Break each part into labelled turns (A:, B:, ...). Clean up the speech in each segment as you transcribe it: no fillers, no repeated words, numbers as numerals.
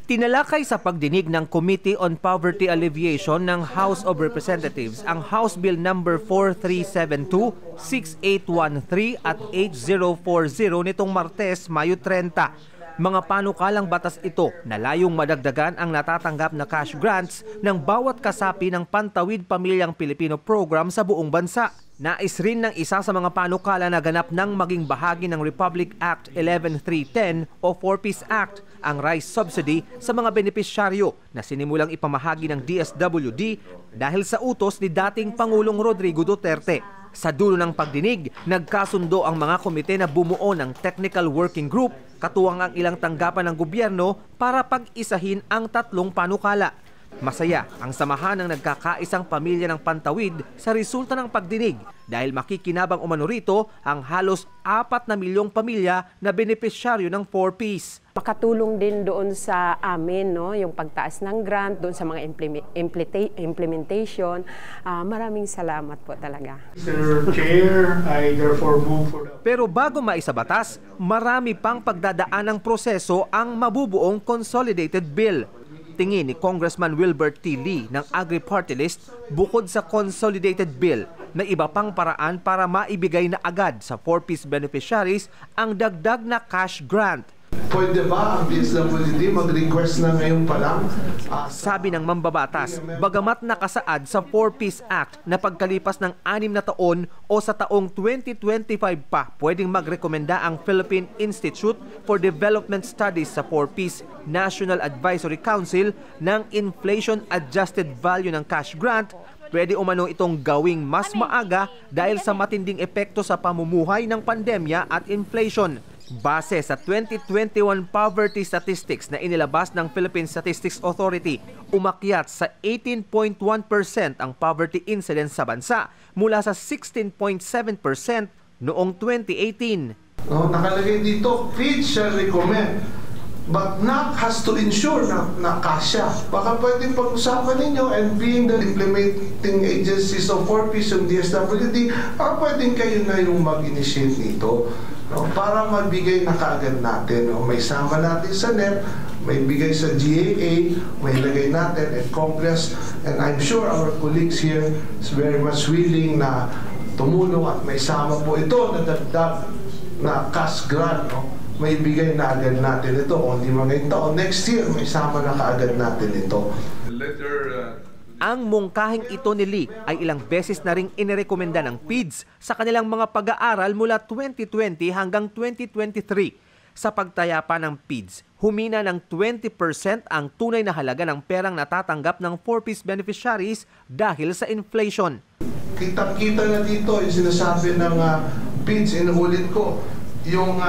A: Tinalakay sa pagdinig ng Committee on Poverty Alleviation ng House of Representatives ang House Bill number 4372, 6813 at 8040 nitong Martes, Mayo 30. Mga panukalang batas ito na layong madagdagan ang natatanggap na cash grants ng bawat kasapi ng Pantawid Pamilyang Pilipino program sa buong bansa. Nais rin ng isa sa mga panukala na ganap ng maging bahagi ng Republic Act 11310 o 4-Piece Act ang rice subsidy sa mga benepisyaryo na sinimulang ipamahagi ng DSWD dahil sa utos ni dating Pangulong Rodrigo Duterte. Sa dulo ng pagdinig, nagkasundo ang mga komite na bumuo ng Technical Working Group, katuwang ang ilang tanggapan ng gobyerno para pag-isahin ang tatlong panukala. Masaya ang samahan ng nagkakaisang pamilya ng Pantawid sa resulta ng pagdinig dahil makikinabang umano rito ang halos 4 na milyong pamilya na benepisyaryo ng 4-Piece.
B: Makatulong din doon sa amin, no, yung pagtaas ng grant, doon sa mga implementation. Maraming salamat po talaga.
C: Mr. Chair, I therefore move for the...
A: Pero bago maisabatas, marami pang pagdadaan ng proseso ang mabubuong consolidated bill. Tingin ni Congressman Wilbert T. Lee ng Agri-Party List, bukod sa consolidated bill, may iba pang paraan para maibigay na agad sa 4-Piece beneficiaries ang dagdag na cash grant.
C: Pwede ba ang DSWD mag-request na ngayon pa lang?
A: Sabi ng mambabatas, bagamat nakasaad sa 4-Piece Act na pagkalipas ng 6 na taon o sa taong 2025 pa pwedeng magrekomenda ang Philippine Institute for Development Studies sa 4-Piece National Advisory Council ng inflation-adjusted value ng cash grant, pwede umano itong gawing mas maaga dahil sa matinding epekto sa pamumuhay ng pandemya at inflation. Base sa 2021 poverty statistics na inilabas ng Philippine Statistics Authority, umakyat sa 18.1% ang poverty incidence sa bansa mula sa 16.7% noong 2018.
C: Nakalagay dito, PHED shall recommend, but NAC has to ensure na kasya. Baka pwedeng pag-usapan ninyo and being the implementing agencies of 4-Piece and DSWD, pwedeng kayo na yung mag-initiate nito. Para mabigay na kaagad natin. May sama natin sa NEP, may bigay sa GAA, may lagay natin in Congress, and I'm sure our colleagues here is very much willing na tumulong at may sama po ito na dagdag na cash grant. May bigay na agad natin ito. Kung di mga taon, next year may sama na kaagad natin ito.
A: Ang mungkahing ito ni Lee ay ilang beses na ring inirekomenda ng PIDS sa kanilang mga pag-aaral mula 2020 hanggang 2023. Sa pagtaya pa ng PIDS, humina ng 20% ang tunay na halaga ng perang natatanggap ng 4-Piece beneficiaries dahil sa inflation.
C: Kitang-kita na dito yung sinasabi ng PIDS, inuulit ko, yung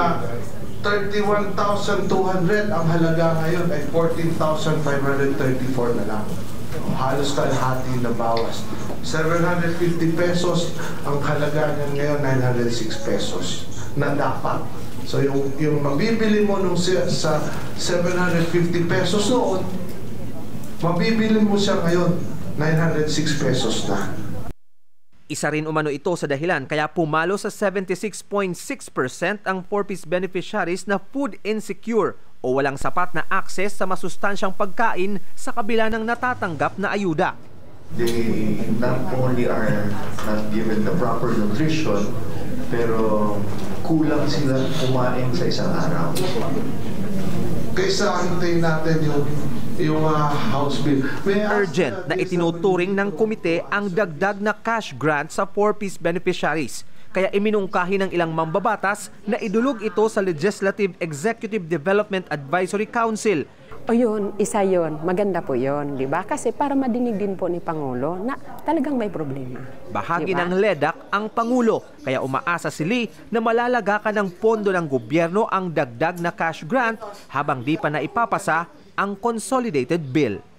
C: 31,200 ang halaga ngayon ay 14,534 na lang. Halos kalahati na bawas. 750 pesos ang halaga niya ngayon, 906 pesos na dapat. So yung mabibili mo nung sa 750 pesos noon, mabibili mo siya ngayon 906 pesos na.
A: Isa rin umano ito sa dahilan kaya pumalo sa 76.6% ang 4-Piece beneficiaries na food insecure o walang sapat na access sa masustansyang pagkain sa kabila ng natatanggap na ayuda.
D: They not only are not given the proper nutrition, pero kulang sila kumain sa isang araw.
C: Kaysa hintayin natin yung House Bill.
A: Urgent na itinuturing ng komite ang dagdag na cash grant sa 4-Piece beneficiaries. Kaya iminungkahi ng ilang mambabatas na idulog ito sa Legislative Executive Development Advisory Council.
B: O yun, isa yun. Maganda po yun, di ba? Kasi para madinig din po ni Pangulo na talagang may problema.
A: Bahagi
B: diba?
A: ng LEDAC ang Pangulo, kaya umaasa si Lee na malalagakan ng pondo ng gobyerno ang dagdag na cash grant habang di pa naipapasa ang consolidated bill.